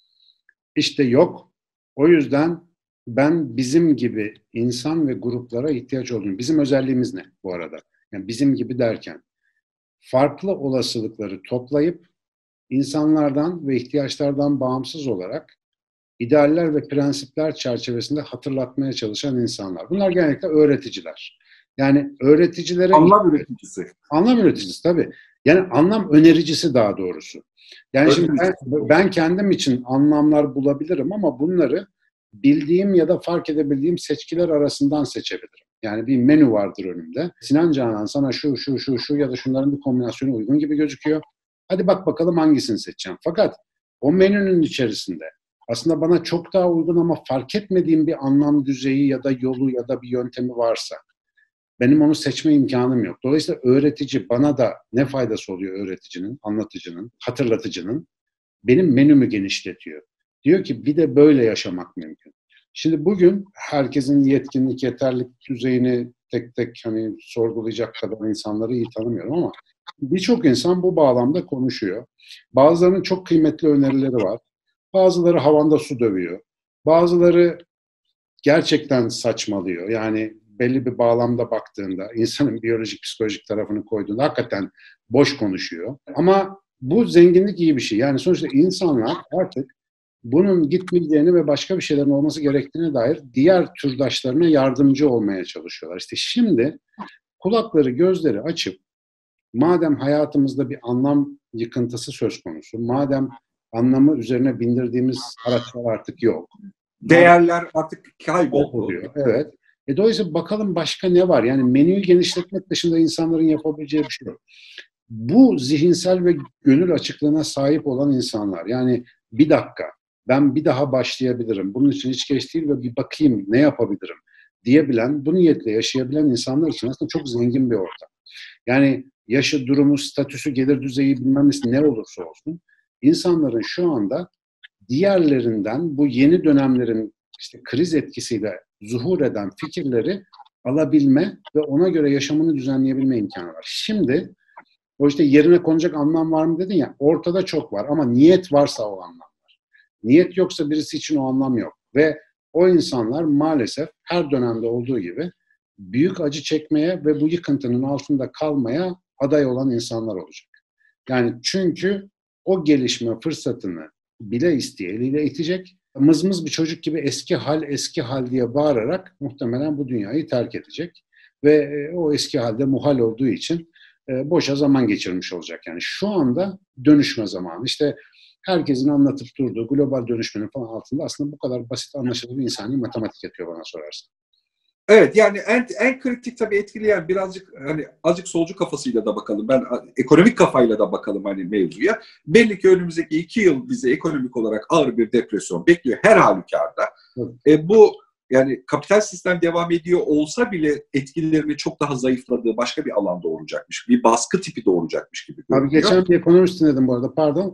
İşte yok. O yüzden ben bizim gibi insan ve gruplara ihtiyaç olduğunu, bizim özelliğimiz ne bu arada? Yani bizim gibi derken farklı olasılıkları toplayıp insanlardan ve ihtiyaçlardan bağımsız olarak idealler ve prensipler çerçevesinde hatırlatmaya çalışan insanlar. Bunlar genellikle öğreticiler. Yani öğreticilere... Anlam üreticisi. Anlam üreticisi tabii. Yani anlam önericisi daha doğrusu. Yani şimdi ben kendim için anlamlar bulabilirim ama bunları bildiğim ya da fark edebildiğim seçkiler arasından seçebilirim. Yani bir menü vardır önümde. Sinan Canan, sana şu ya da şunların bir kombinasyonu uygun gibi gözüküyor. Hadi bak bakalım hangisini seçeceğim. Fakat o menünün içerisinde aslında bana çok daha uygun ama fark etmediğim bir anlam düzeyi ya da yolu ya da bir yöntemi varsa benim onu seçme imkanım yok. Dolayısıyla öğretici, bana da ne faydası oluyor öğreticinin, anlatıcının, hatırlatıcının? Benim menümü genişletiyor. Diyor ki bir de böyle yaşamak mümkün. Şimdi bugün herkesin yetkinlik, yeterlilik düzeyini tek tek hani sorgulayacak kadar insanları iyi tanımıyorum ama birçok insan bu bağlamda konuşuyor. Bazılarının çok kıymetli önerileri var. Bazıları havanda su dövüyor. Bazıları gerçekten saçmalıyor. Yani belli bir bağlamda baktığında, insanın biyolojik, psikolojik tarafını koyduğunda hakikaten boş konuşuyor. Ama bu zenginlik iyi bir şey. Yani sonuçta insanlar artık bunun gitmeyeceğini ve başka bir şeylerin olması gerektiğine dair diğer türdaşlarına yardımcı olmaya çalışıyorlar. İşte şimdi kulakları gözleri açıp madem hayatımızda bir anlam yıkıntısı söz konusu, madem anlamı üzerine bindirdiğimiz araçlar artık yok. Değerler artık kayboldu. Evet. Dolayısıyla bakalım başka ne var? Yani menüyü genişletmek dışında insanların yapabileceği bir şey yok. Bu zihinsel ve gönül açıklığına sahip olan insanlar, yani bir dakika, ben bir daha başlayabilirim, bunun için hiç geç değil ve bir bakayım ne yapabilirim diyebilen, bu niyetle yaşayabilen insanlar için aslında çok zengin bir ortam. Yani yaşı, durumu, statüsü, gelir düzeyi bilmem ne olursa olsun, insanların şu anda diğerlerinden bu yeni dönemlerin işte kriz etkisiyle zuhur eden fikirleri alabilme ve ona göre yaşamını düzenleyebilme imkanı var. Şimdi o işte yerine konacak anlam var mı dedin ya, ortada çok var ama niyet varsa o anlam var. Niyet yoksa birisi için o anlam yok. Ve o insanlar maalesef her dönemde olduğu gibi büyük acı çekmeye ve bu yıkıntının altında kalmaya aday olan insanlar olacak. Yani çünkü o gelişme fırsatını bile isteye eliyle itecek. Mızmız bir çocuk gibi eski hal diye bağırarak muhtemelen bu dünyayı terk edecek. Ve o eski halde muhal olduğu için boşa zaman geçirmiş olacak. Yani şu anda dönüşme zamanı. İşte herkesin anlatıp durduğu global dönüşmenin falan altında aslında bu kadar basit anlaşılır bir insani matematik yatıyor bana sorarsan. Evet, yani en kritik tabii etkileyen birazcık hani azıcık solcu kafasıyla da bakalım. Ben ekonomik kafayla da bakalım hani mevzuya. Belli ki önümüzdeki 2 yıl bize ekonomik olarak ağır bir depresyon bekliyor her halükarda. Bu yani kapital sistem devam ediyor olsa bile etkilerini çok daha zayıfladığı başka bir alan doğuracakmış. Bir baskı tipi doğuracakmış gibi görünüyor. Abi geçen bir ekonomist dinledim bu arada, pardon.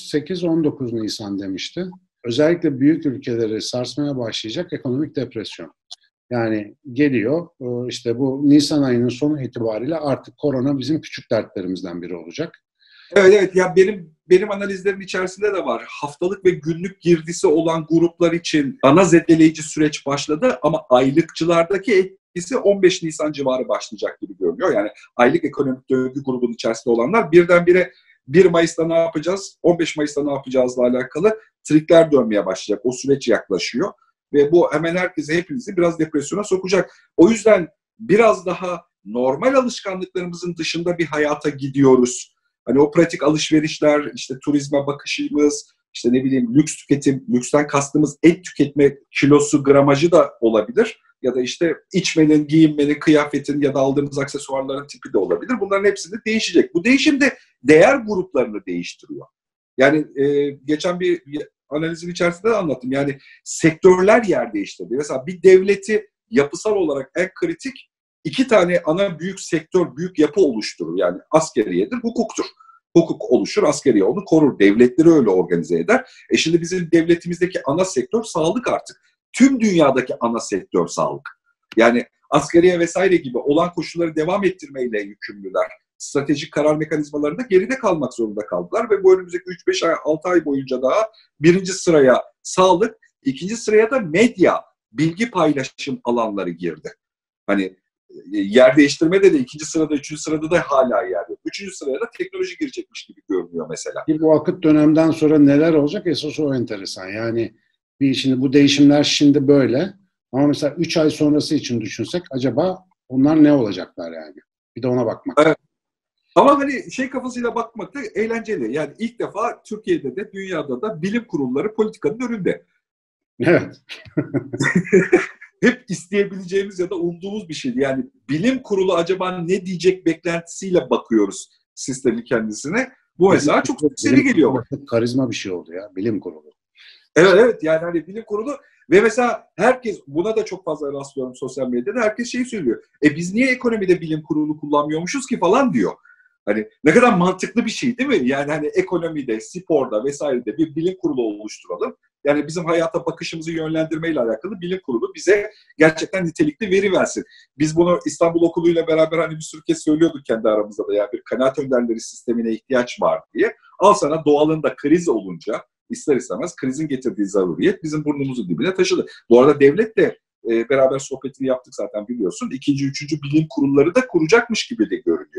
18-19 Nisan demişti. Özellikle büyük ülkeleri sarsmaya başlayacak ekonomik depresyon. Yani geliyor işte bu Nisan ayının sonu itibariyle artık korona bizim küçük dertlerimizden biri olacak. Evet ya benim analizlerim içerisinde de var. Haftalık ve günlük girdisi olan gruplar için ana zedeleyici süreç başladı ama aylıkçılardaki etkisi 15 Nisan civarı başlayacak gibi görünüyor. Yani aylık ekonomik döngü grubunun içerisinde olanlar birdenbire 1 Mayıs'ta ne yapacağız, 15 Mayıs'ta ne yapacağızla alakalı trikler dönmeye başlayacak. O süreç yaklaşıyor. Ve bu hemen hepimizi biraz depresyona sokacak. O yüzden biraz daha normal alışkanlıklarımızın dışında bir hayata gidiyoruz. Hani o pratik alışverişler, işte turizme bakışımız, işte ne bileyim lüks tüketim, lüksten kastımız et tüketme kilosu, gramajı da olabilir. Ya da işte içmenin, giyinmenin, kıyafetin ya da aldığımız aksesuarların tipi de olabilir. Bunların hepsi de değişecek. Bu değişim de değer gruplarını değiştiriyor. Yani geçen bir analizin içerisinde de anlattım. Yani sektörler yer değiştirdi. Mesela bir devleti yapısal olarak en kritik 2 tane ana büyük sektör, büyük yapı oluşturur. Yani askeriyedir, hukuktur. Hukuk oluşur, askeriye onu korur. Devletleri öyle organize eder. Şimdi bizim devletimizdeki ana sektör sağlık artık. Tüm dünyadaki ana sektör sağlık. Yani askeriye vesaire gibi olan koşulları devam ettirmeyle yükümlüler. Stratejik karar mekanizmalarında geride kalmak zorunda kaldılar ve bu önümüzdeki 3-5 ay, 6 ay boyunca daha 1. sıraya sağlık, 2. sıraya da medya, bilgi paylaşım alanları girdi. Hani yer değiştirmede de 2. sırada, 3. sırada da hala yer yok. 3. sıraya da teknoloji girecekmiş gibi görünüyor mesela. Bu akıt dönemden sonra neler olacak? Esas o enteresan. Yani şimdi bu değişimler şimdi böyle ama mesela 3 ay sonrası için düşünsek acaba onlar ne olacaklar yani? Bir de ona bakmak. Evet. Ama hani kafasıyla bakmak da eğlenceli. Yani ilk defa Türkiye'de de dünyada da bilim kurulları politikanın önünde. Evet. Hep isteyebileceğimiz ya da umduğumuz bir şeydi. Yani bilim kurulu acaba ne diyecek beklentisiyle bakıyoruz sistemin kendisine. Bu mesela çok seri geliyor. Karizma bir şey oldu ya, bilim kurulu. Evet yani hani bilim kurulu ve mesela herkes buna da çok fazla rastlıyorum sosyal medyada. Herkes söylüyor. Biz niye ekonomide bilim kurulu kullanmıyormuşuz ki falan diyor. Hani ne kadar mantıklı bir şey değil mi? Yani hani ekonomide, sporda vesairede bir bilim kurulu oluşturalım. Yani bizim hayata bakışımızı yönlendirmeyle alakalı bilim kurulu bize gerçekten nitelikli veri versin. Biz bunu İstanbul Okulu'yla beraber hani bir sürü kez söylüyorduk kendi aramızda da. Yani bir kanaat önderleri sistemine ihtiyaç var diye. Al sana doğalında kriz olunca ister istemez krizin getirdiği zaruriyet bizim burnumuzun dibine taşıdı. Bu arada devletle beraber sohbetini yaptık zaten biliyorsun. 2. 3. bilim kurulları da kuracakmış gibi de görünüyor.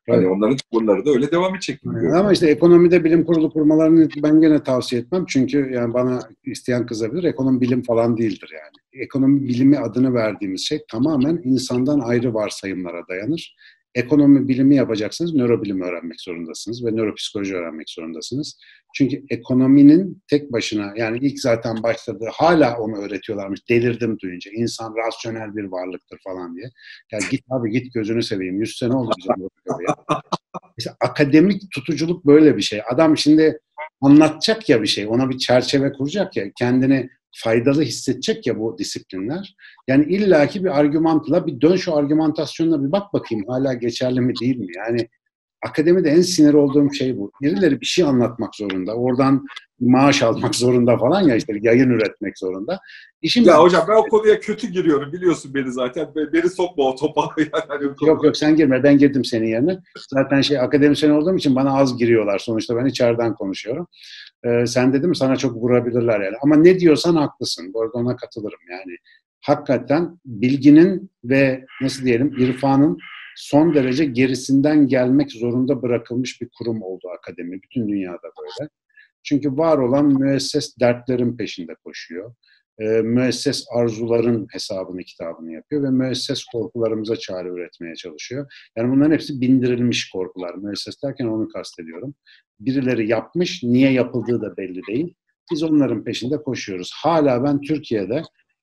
Hani onların tavırları da öyle devam edecek gibi görünüyor. Ama işte ekonomide bilim kurulu kurmalarını ben gene tavsiye etmem. Çünkü yani bana isteyen kızabilir. Ekonomi bilim falan değildir yani. Ekonomi bilimi adını verdiğimiz şey tamamen insandan ayrı varsayımlara dayanır. Ekonomi bilimi yapacaksınız, nörobilimi öğrenmek zorundasınız ve nöropsikoloji öğrenmek zorundasınız. Çünkü ekonominin tek başına, yani ilk zaten başladığı, hala onu öğretiyorlarmış. Delirdim duyunca. İnsan rasyonel bir varlıktır falan diye. Ya git abi, git gözünü seveyim. 100 sene oldu bizim bu ya. İşte akademik tutuculuk böyle bir şey. Adam şimdi anlatacak ya bir şey, ona bir çerçeve kuracak ya, kendini faydalı hissedecek ya bu disiplinler. Yani illaki bir argümantla, bir dön şu argümantasyonuna bir bak bakayım hala geçerli mi değil mi? Yani akademide en sinir olduğum şey bu. Birileri bir şey anlatmak zorunda. Oradan maaş almak zorunda falan ya, işte yayın üretmek zorunda. İşimiz... Ya hocam ben o konuya kötü giriyorum. Biliyorsun beni zaten. Beni sokma o topa. Yani yok sen girme. Ben girdim senin yerine. Zaten akademisyen olduğum için bana az giriyorlar. Sonuçta ben içeriden konuşuyorum. Sen dedim sana çok vurabilirler yani. Ama ne diyorsan haklısın. Bu arada ona katılırım yani. Hakikaten bilginin ve nasıl diyelim irfanın son derece gerisinden gelmek zorunda bırakılmış bir kurum oldu akademi. Bütün dünyada böyle. Çünkü var olan müesses dertlerin peşinde koşuyor. Müesses arzuların hesabını kitabını yapıyor ve müesses korkularımıza çare üretmeye çalışıyor. Yani bunların hepsi bindirilmiş korkular. Müesses derken onu kastediyorum. Birileri yapmış, niye yapıldığı da belli değil. Biz onların peşinde koşuyoruz. Hala ben Türkiye'de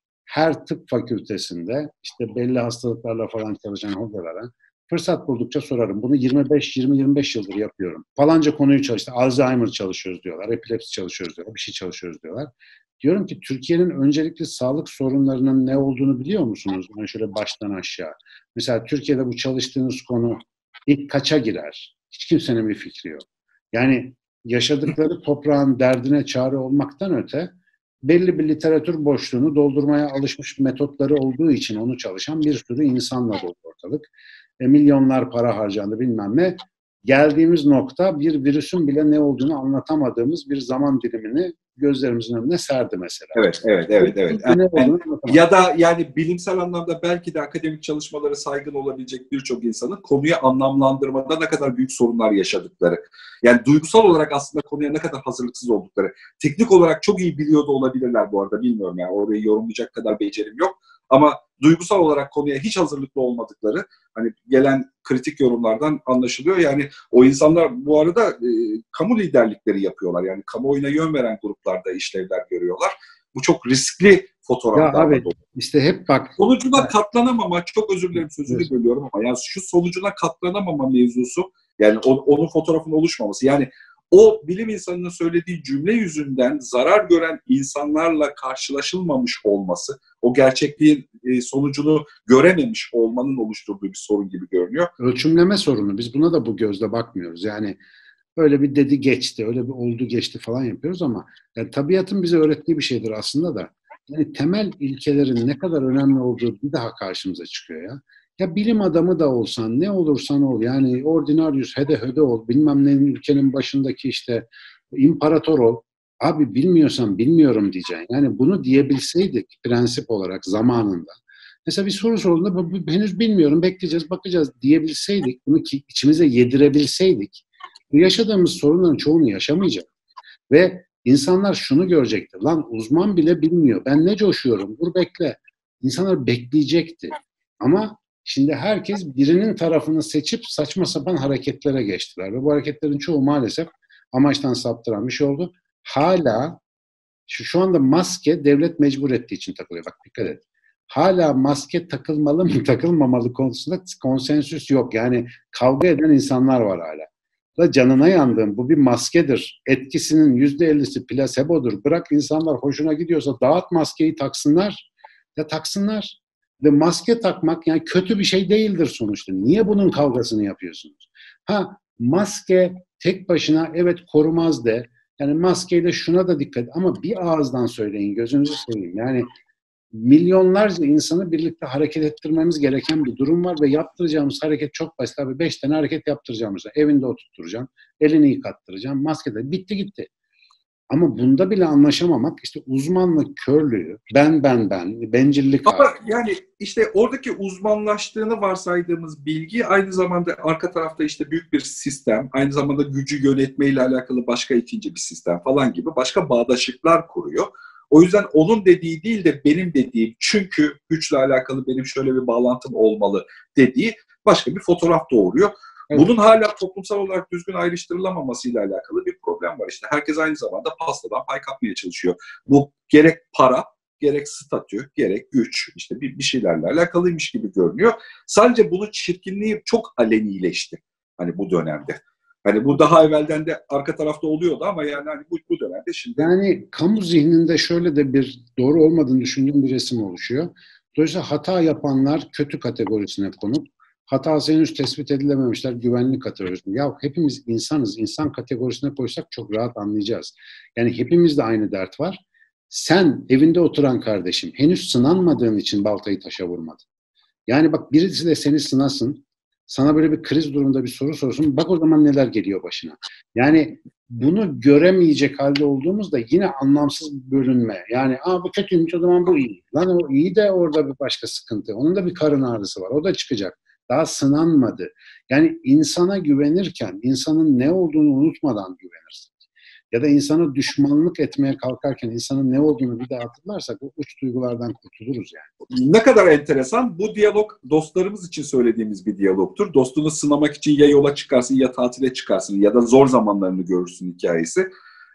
her tıp fakültesinde işte belli hastalıklarla falan çalışan hocalara fırsat buldukça sorarım. Bunu 20-25 yıldır yapıyorum. Falanca konuyu çalıştı. Alzheimer çalışıyoruz diyorlar. Epilepsi çalışıyoruz diyorlar. Bir şey çalışıyoruz diyorlar. Diyorum ki Türkiye'nin öncelikli sağlık sorunlarının ne olduğunu biliyor musunuz? Yani şöyle baştan aşağı. Mesela Türkiye'de bu çalıştığınız konu ilk kaça girer? Hiç kimsenin bir fikri yok. Yani yaşadıkları toprağın derdine çare olmaktan öte belli bir literatür boşluğunu doldurmaya alışmış metotları olduğu için onu çalışan bir sürü insanla dolu ortalık. Milyonlar para harcandı bilmem ne. Geldiğimiz nokta bir virüsün bile ne olduğunu anlatamadığımız bir zaman dilimini gözlerimizin önüne serdi mesela. Evet. Yani, ya da yani bilimsel anlamda belki de akademik çalışmaları saygın olabilecek birçok insanın konuyu anlamlandırmada ne kadar büyük sorunlar yaşadıkları. Yani duygusal olarak aslında konuya ne kadar hazırlıksız oldukları. Teknik olarak çok iyi biliyor da olabilirler bu arada, bilmiyorum yani orayı yorumlayacak kadar becerim yok. Ama duygusal olarak konuya hiç hazırlıklı olmadıkları hani gelen kritik yorumlardan anlaşılıyor. Yani o insanlar bu arada kamu liderlikleri yapıyorlar. Yani kamuoyuna yön veren gruplarda işlevler görüyorlar. Bu çok riskli fotoğraflarla dolu. İşte hep bak. Sonucuna katlanamama, çok özür dilerim sözünü bölüyorum ama yani şu sonucuna katlanamama mevzusu, yani onun fotoğrafının oluşmaması. Yani o bilim insanının söylediği cümle yüzünden zarar gören insanlarla karşılaşılmamış olması, o gerçekliğin sonucunu görememiş olmanın oluşturduğu bir sorun gibi görünüyor. Ölçümleme sorunu. Biz buna da bu gözle bakmıyoruz. Yani öyle bir dedi geçti, öyle bir oldu geçti falan yapıyoruz ama yani tabiatın bize öğrettiği bir şeydir aslında da. Yani temel ilkelerin ne kadar önemli olduğu bir daha karşımıza çıkıyor ya. Ya bilim adamı da olsan, ne olursan ol, yani ordinarius, hede ol, bilmem neyin ülkenin başındaki işte imparator ol. Abi bilmiyorsan bilmiyorum diyeceksin. Yani bunu diyebilseydik prensip olarak zamanında. Mesela bir soru sorduğunda henüz bilmiyorum, bekleyeceğiz, bakacağız diyebilseydik, bunu içimize yedirebilseydik, yaşadığımız sorunların çoğunu yaşamayacak. Ve insanlar şunu görecekti. Lan uzman bile bilmiyor. Ben ne coşuyorum? Dur bekle. İnsanlar bekleyecekti. Ama şimdi herkes birinin tarafını seçip saçma sapan hareketlere geçtiler. Ve bu hareketlerin çoğu maalesef amaçtan saptıran bir şey oldu. Hala şu anda maske devlet mecbur ettiği için takılıyor. Bak dikkat et. Hala maske takılmalı mı takılmamalı konusunda konsensüs yok. Yani kavga eden insanlar var hala. Da canına yandığım bu bir maskedir. Etkisinin %50'si plasebodur. Bırak insanlar hoşuna gidiyorsa dağıt maskeyi taksınlar. Ya taksınlar. Ve maske takmak yani kötü bir şey değildir sonuçta. Niye bunun kavgasını yapıyorsunuz? Ha maske tek başına evet korumaz de. Yani maskeyle şuna da dikkat ama bir ağızdan söyleyin gözünüzü seveyim. Yani milyonlarca insanı birlikte hareket ettirmemiz gereken bir durum var ve yaptıracağımız hareket çok basit. Abi 5 tane hareket yaptıracağımız. Evinde oturtturacağım, elini yıkattıracağım, maskede bitti gitti. Ama bunda bile anlaşamamak işte uzmanlık körlüğü, ben, bencillik Ama hali. yani işte oradaki uzmanlaştığını varsaydığımız bilgi aynı zamanda arka tarafta işte büyük bir sistem, aynı zamanda gücü yönetmeyle alakalı başka ikinci bir sistem falan gibi başka bağdaşıklar kuruyor. O yüzden onun dediği değil de benim dediğim, çünkü güçle alakalı benim şöyle bir bağlantım olmalı dediği başka bir fotoğraf doğuruyor. Evet. Bunun hala toplumsal olarak düzgün ayrıştırılamamasıyla alakalı bir problem var. İşte herkes aynı zamanda pastadan pay kapmaya çalışıyor. Bu gerek para, gerek statü, gerek güç, işte bir şeylerle alakalıymış gibi görünüyor. Sadece bunun çirkinliği çok alenileşti hani bu dönemde. Hani bu daha evvelden de arka tarafta oluyordu ama yani hani bu dönemde şimdi... Yani kamu zihninde şöyle de bir doğru olmadığını düşündüğüm bir resim oluşuyor. Dolayısıyla hata yapanlar kötü kategorisine konup hatası henüz tespit edilememişler güvenlik kategorisine. Ya hepimiz insanız. İnsan kategorisine koysak çok rahat anlayacağız. Yani hepimizde aynı dert var. Sen evinde oturan kardeşim henüz sınanmadığın için baltayı taşa vurmadın. Yani bak birisi de seni sınasın. Sana böyle bir kriz durumunda bir soru sorsun. Bak o zaman neler geliyor başına. Yani bunu göremeyecek halde olduğumuzda yine anlamsız bir bölünme. Yani bu kötüymüş o zaman bu iyi. Lan o iyi de orada bir başka sıkıntı. Onun da bir karın ağrısı var. O da çıkacak. Daha sınanmadı. Yani insana güvenirken insanın ne olduğunu unutmadan güvenirsin. Ya da insana düşmanlık etmeye kalkarken insanın ne olduğunu bir daha hatırlarsak o uç duygulardan kurtuluruz yani. Ne kadar enteresan. Bu diyalog dostlarımız için söylediğimiz bir diyalogtur. Dostunu sınamak için ya yola çıkarsın ya tatile çıkarsın ya da zor zamanlarını görürsün hikayesi.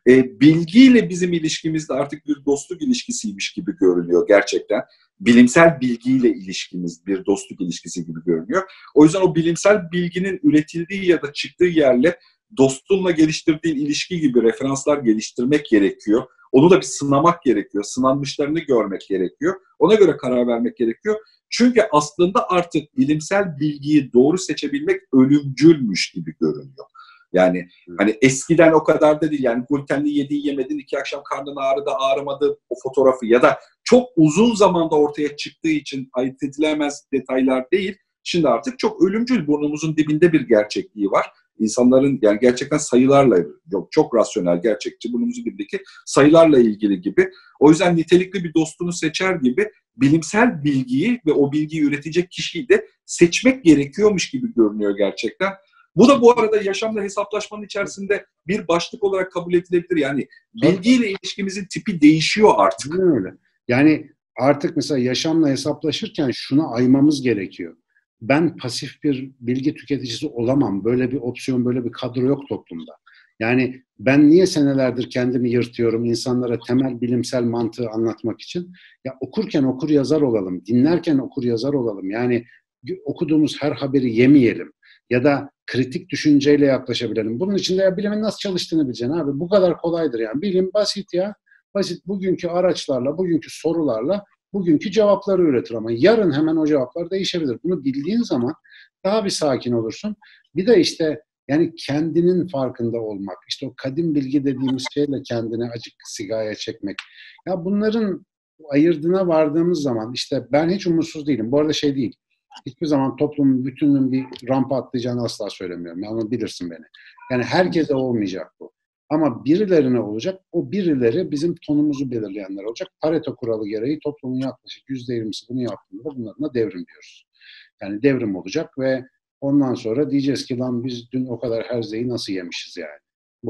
Bilgiyle bizim ilişkimiz de artık bir dostluk ilişkisiymiş gibi görünüyor gerçekten. Bilimsel bilgiyle ilişkimiz bir dostluk ilişkisi gibi görünüyor. O yüzden o bilimsel bilginin üretildiği ya da çıktığı yerle dostunla geliştirdiğin ilişki gibi referanslar geliştirmek gerekiyor. Onu da bir sınamak gerekiyor. Sınanmışlarını görmek gerekiyor. Ona göre karar vermek gerekiyor. Çünkü aslında artık bilimsel bilgiyi doğru seçebilmek ölümcülmüş gibi görünüyor. Yani hani eskiden o kadar da değil. Yani glutenli yedin yemedin, 2 akşam karnın ağrıdı ağrımadı o fotoğrafı ya da çok uzun zamanda ortaya çıktığı için ayırt edilemez detaylar değil. Şimdi artık çok ölümcül, burnumuzun dibinde bir gerçekliği var. İnsanların yani gerçekten sayılarla, çok rasyonel, gerçekçi, burnumuzun dibindeki sayılarla ilgili gibi. O yüzden nitelikli bir dostunu seçer gibi bilimsel bilgiyi ve o bilgiyi üretecek kişiyi de seçmek gerekiyormuş gibi görünüyor gerçekten. Bu da bu arada yaşamla hesaplaşmanın içerisinde bir başlık olarak kabul edilebilir. Yani bilgiyle ilişkimizin tipi değişiyor artık. Öyle. Yani artık mesela yaşamla hesaplaşırken şuna aymamız gerekiyor. Ben pasif bir bilgi tüketicisi olamam. Böyle bir opsiyon, böyle bir kadro yok toplumda. Yani ben niye senelerdir kendimi yırtıyorum insanlara temel bilimsel mantığı anlatmak için? Ya okurken okur yazar olalım, dinlerken okur yazar olalım. Yani okuduğumuz her haberi yemeyelim ya da kritik düşünceyle yaklaşabilelim. Bunun için de ya bilimin nasıl çalıştığını bileceksin abi. Bu kadar kolaydır yani. Bilim basit ya. Basit bugünkü araçlarla, bugünkü sorularla bugünkü cevapları üretir ama yarın hemen o cevaplar değişebilir. Bunu bildiğin zaman daha bir sakin olursun. Bir de işte yani kendinin farkında olmak, işte o kadim bilgi dediğimiz şeyle kendini acık sigaya çekmek. Ya bunların ayırdığına vardığımız zaman işte ben hiç umutsuz değilim. Bu arada şey değil. Hiçbir zaman toplumun bütününün bir rampa atlayacağını asla söylemiyorum. Yani bilirsin beni. Yani herkese olmayacak bu. Ama birilerine olacak. O birileri bizim tonumuzu belirleyenler olacak. Pareto kuralı gereği toplumun yaklaşık %20'si bunu yaptığında bunun adına devrim diyoruz. Yani devrim olacak ve ondan sonra diyeceğiz ki lan biz dün o kadar herzeyi nasıl yemişiz yani. Bu.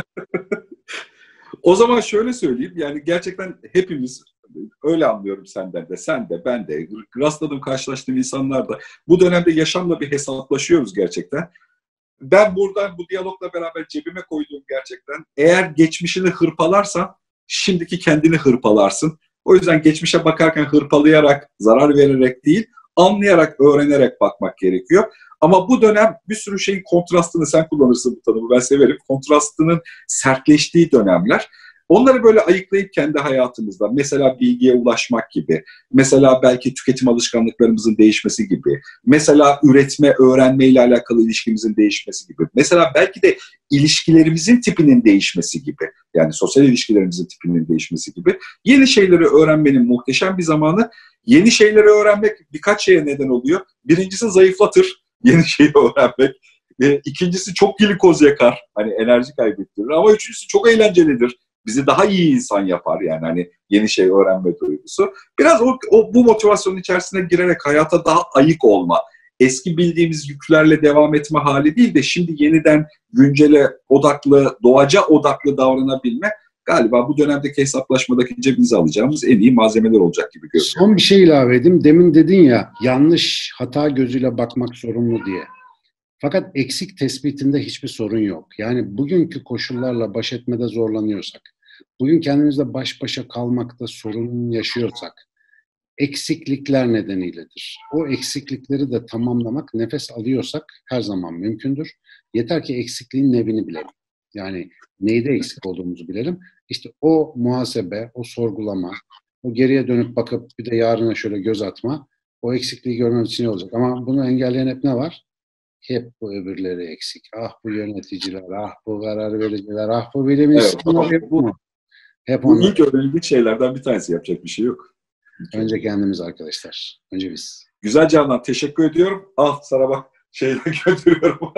O zaman şöyle söyleyeyim. Yani gerçekten hepimiz öyle anlıyorum senden de, sen de, ben de, rastladığım, karşılaştığım insanlar da bu dönemde yaşamla bir hesaplaşıyoruz gerçekten. Ben buradan bu diyalogla beraber cebime koyduğum gerçekten eğer geçmişini hırpalarsan şimdiki kendini hırpalarsın. O yüzden geçmişe bakarken hırpalayarak, zarar vererek değil, anlayarak, öğrenerek bakmak gerekiyor. Ama bu dönem bir sürü şeyin kontrastını, sen kullanırsın bu tanımı, ben severim. Kontrastının sertleştiği dönemler. Onları böyle ayıklayıp kendi hayatımızda, mesela bilgiye ulaşmak gibi, mesela belki tüketim alışkanlıklarımızın değişmesi gibi, mesela üretme, öğrenme ile alakalı ilişkimizin değişmesi gibi, mesela belki de ilişkilerimizin tipinin değişmesi gibi, yani sosyal ilişkilerimizin tipinin değişmesi gibi yeni şeyleri öğrenmenin muhteşem bir zamanı. Yeni şeyleri öğrenmek birkaç şeye neden oluyor. Birincisi zayıflatır, yeni şeyi öğrenmek. İkincisi çok glikoz yakar, hani enerji kaybettirir. Ama üçüncüsü çok eğlencelidir. bizi daha iyi insan yapar. Yani hani yeni şey öğrenme duygusu. Biraz bu motivasyonun içerisine girerek hayata daha ayık olma, eski bildiğimiz yüklerle devam etme hali değil de şimdi yeniden güncele odaklı, doğaca odaklı davranabilme galiba bu dönemdeki hesaplaşmadaki cebimize alacağımız en iyi malzemeler olacak gibi görünüyor. Son bir şey ilave edeyim. Demin dedin ya, yanlış, hata gözüyle bakmak sorumlu diye. Fakat eksik tespitinde hiçbir sorun yok. Yani bugünkü koşullarla baş etmede zorlanıyorsak, bugün kendimizle baş başa kalmakta sorun yaşıyorsak, eksiklikler nedeniyledir. O eksiklikleri de tamamlamak, nefes alıyorsak her zaman mümkündür. Yeter ki eksikliğin nevini bilelim. Yani neyde eksik olduğumuzu bilelim. İşte o muhasebe, o sorgulama, o geriye dönüp bakıp bir de yarına şöyle göz atma, o eksikliği görmemiz için iyi olacak. Ama bunu engelleyen hep ne var? Hep bu öbürleri eksik. Ah bu yöneticiler, ah bu karar vericiler, ah bu bilim insanları yok mu? Hep Bu onlar. ilk öğrenildik şeylerden bir tanesi, yapacak bir şey yok. Önce kendimiz arkadaşlar. Önce biz. Güzel Canan, teşekkür ediyorum. Ah sana bak şeyle götürüyorum.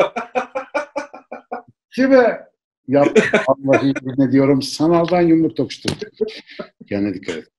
Kime yaptım? Allah'ı ne diyorum? Sanaldan yumruk tokuşturduk. Kendine dikkat et.